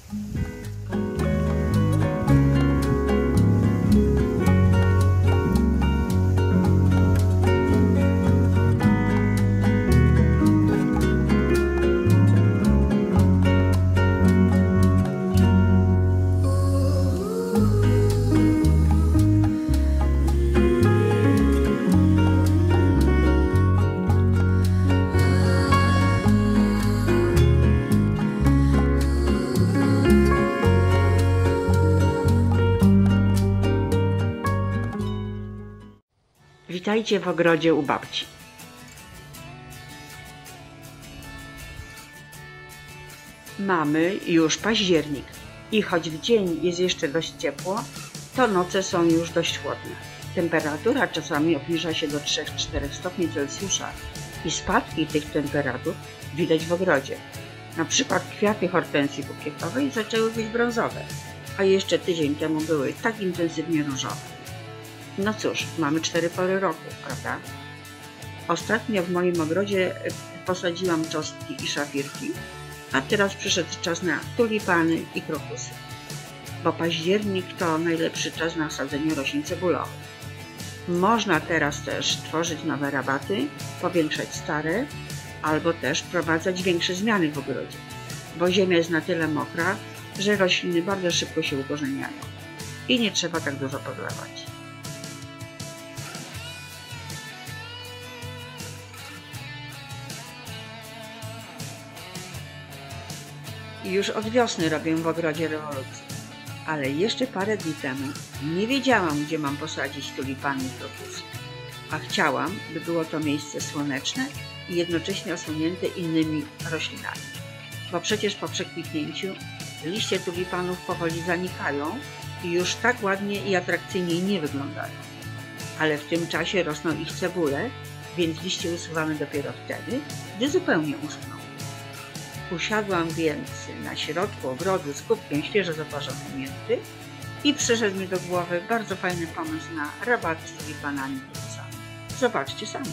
Witajcie w ogrodzie u babci. Mamy już październik i choć w dzień jest jeszcze dość ciepło, to noce są już dość chłodne. Temperatura czasami obniża się do 3-4 stopni Celsjusza i spadki tych temperatur widać w ogrodzie. Na przykład kwiaty hortensji bukietowej zaczęły być brązowe, a jeszcze tydzień temu były tak intensywnie różowe. No cóż, mamy 4 pory roku, prawda? Ostatnio w moim ogrodzie posadziłam czosnki i szafirki, a teraz przyszedł czas na tulipany i krokusy, bo październik to najlepszy czas na sadzenie roślin cebulowych. Można teraz też tworzyć nowe rabaty, powiększać stare, albo też wprowadzać większe zmiany w ogrodzie, bo ziemia jest na tyle mokra, że rośliny bardzo szybko się ukorzeniają i nie trzeba tak dużo podlewać. Już od wiosny robię w ogrodzie rewolucję, ale jeszcze parę dni temu nie wiedziałam, gdzie mam posadzić tulipany i krokusy, a chciałam, by było to miejsce słoneczne i jednocześnie osłonięte innymi roślinami, bo przecież po przekwitnięciu liście tulipanów powoli zanikają i już tak ładnie i atrakcyjnie nie wyglądają, ale w tym czasie rosną ich cebule, więc liście usuwamy dopiero wtedy, gdy zupełnie uschną. Usiadłam więc na środku ogrodu z kubkiem świeżo zaparzonej mięty i przyszedł mi do głowy bardzo fajny pomysł na rabat z tulipanami i krokusami. Zobaczcie sami.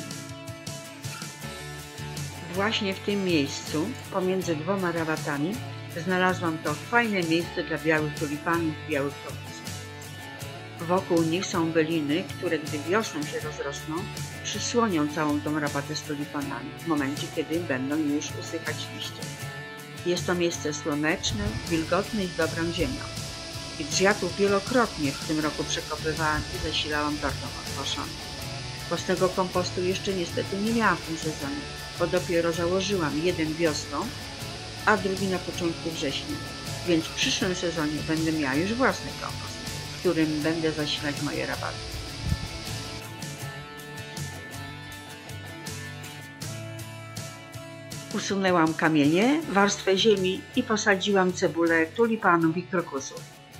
Właśnie w tym miejscu, pomiędzy 2 rabatami, znalazłam to fajne miejsce dla białych tulipanów i białych krokusów. Wokół nich są byliny, które gdy wiosną się rozrosną, przysłonią całą tą rabatę z tulipanami w momencie, kiedy będą już usychać liście. Jest to miejsce słoneczne, wilgotne i z dobrą ziemią. I drzwiatów wielokrotnie w tym roku przekopywałam i zasilałam tortą odkoszoną. Własnego kompostu jeszcze niestety nie miałam w tym sezonie, bo dopiero założyłam jeden wiosną, a drugi na początku września, więc w przyszłym sezonie będę miała już własny kompost, którym będę zasilać moje rabaty. Usunęłam kamienie, warstwę ziemi i posadziłam cebulę tulipanów i krokusów.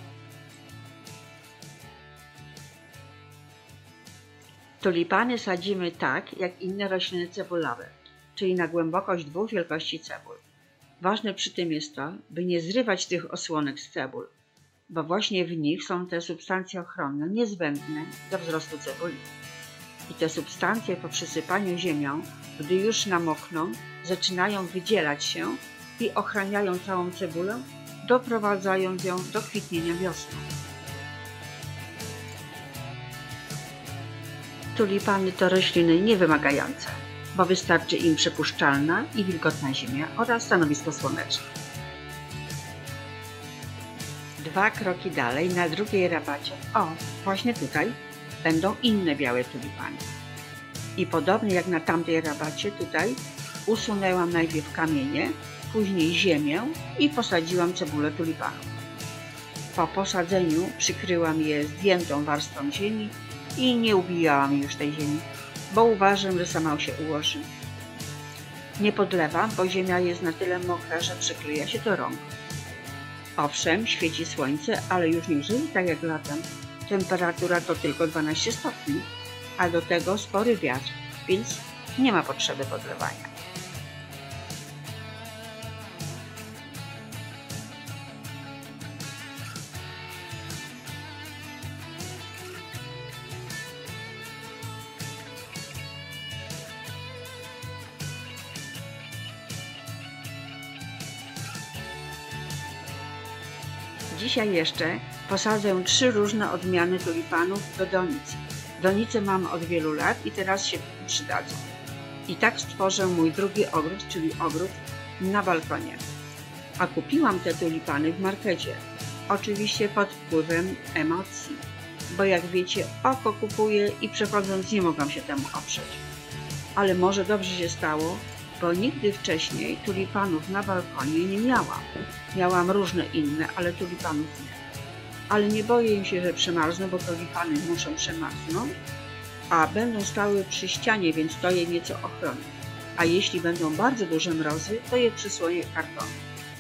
Tulipany sadzimy tak, jak inne rośliny cebulowe, czyli na głębokość 2 wielkości cebul. Ważne przy tym jest to, by nie zrywać tych osłonek z cebul, bo właśnie w nich są te substancje ochronne niezbędne do wzrostu cebuli. I te substancje po przysypaniu ziemią, gdy już namokną, zaczynają wydzielać się i ochraniają całą cebulę, doprowadzając ją do kwitnienia wiosną. Tulipany to rośliny niewymagające, bo wystarczy im przepuszczalna i wilgotna ziemia oraz stanowisko słoneczne. 2 kroki dalej, na drugiej rabacie, właśnie tutaj, będą inne białe tulipany. I podobnie jak na tamtej rabacie, tutaj usunęłam najpierw kamienie, później ziemię i posadziłam cebulę tulipanów. Po posadzeniu przykryłam je zdjętą warstwą ziemi i nie ubijałam już tej ziemi, bo uważam, że sama się ułoży. Nie podlewam, bo ziemia jest na tyle mokra, że przykleja się do rąk. Owszem, świeci słońce, ale już nie żyje tak jak latem. Temperatura to tylko 12 stopni, a do tego spory wiatr, więc nie ma potrzeby podlewania. Dzisiaj jeszcze posadzę 3 różne odmiany tulipanów do donic. Donice mam od wielu lat i teraz się przydadzą. I tak stworzę mój drugi ogród, czyli ogród na balkonie. A kupiłam te tulipany w markecie. Oczywiście pod wpływem emocji, bo jak wiecie, oko kupuje i przechodząc nie mogłam się temu oprzeć. Ale może dobrze się stało, bo nigdy wcześniej tulipanów na balkonie nie miałam. Miałam różne inne, ale tulipanów nie. Ale nie boję się, że przemarzną, bo tulipany muszą przemarznąć, a będą stały przy ścianie, więc to je nieco ochroni. A jeśli będą bardzo duże mrozy, to je przysłonię kartonem.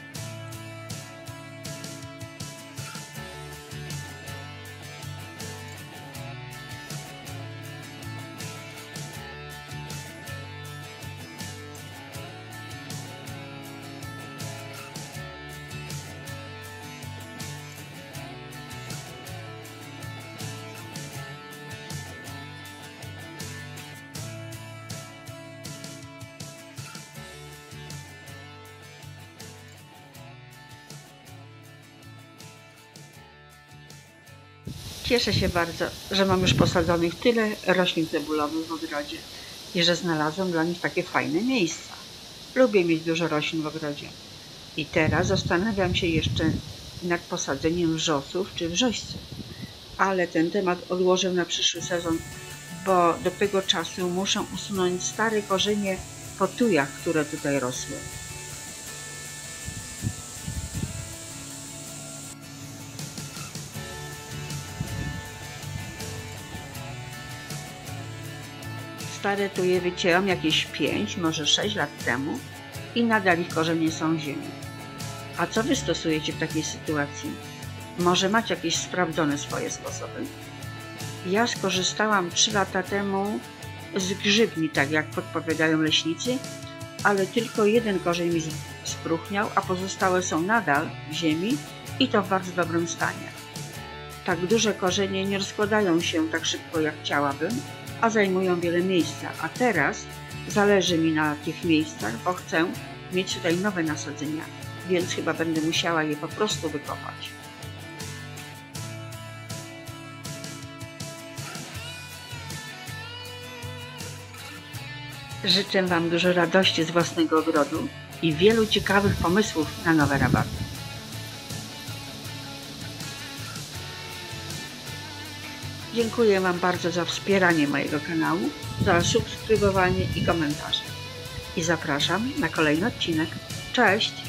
Cieszę się bardzo, że mam już posadzonych tyle roślin cebulowych w ogrodzie i że znalazłam dla nich takie fajne miejsca. Lubię mieć dużo roślin w ogrodzie. I teraz zastanawiam się jeszcze nad posadzeniem wrzosów czy wrzośców. Ale ten temat odłożę na przyszły sezon, bo do tego czasu muszę usunąć stare korzenie po tujach, które tutaj rosły. Stare tuje wycięłam jakieś 5, może 6 lat temu i nadal ich korzenie są w ziemi. A co wy stosujecie w takiej sytuacji? Może macie jakieś sprawdzone swoje sposoby? Ja skorzystałam 3 lata temu z grzybni, tak jak podpowiadają leśnicy, ale tylko jeden korzeń mi spróchniał, a pozostałe są nadal w ziemi i to w bardzo dobrym stanie. Tak duże korzenie nie rozkładają się tak szybko jak chciałabym, a zajmują wiele miejsca, a teraz zależy mi na tych miejscach, bo chcę mieć tutaj nowe nasadzenia, więc chyba będę musiała je po prostu wykopać. Życzę Wam dużo radości z własnego ogrodu i wielu ciekawych pomysłów na nowe rabaty. Dziękuję Wam bardzo za wspieranie mojego kanału, za subskrybowanie i komentarze. I zapraszam na kolejny odcinek. Cześć!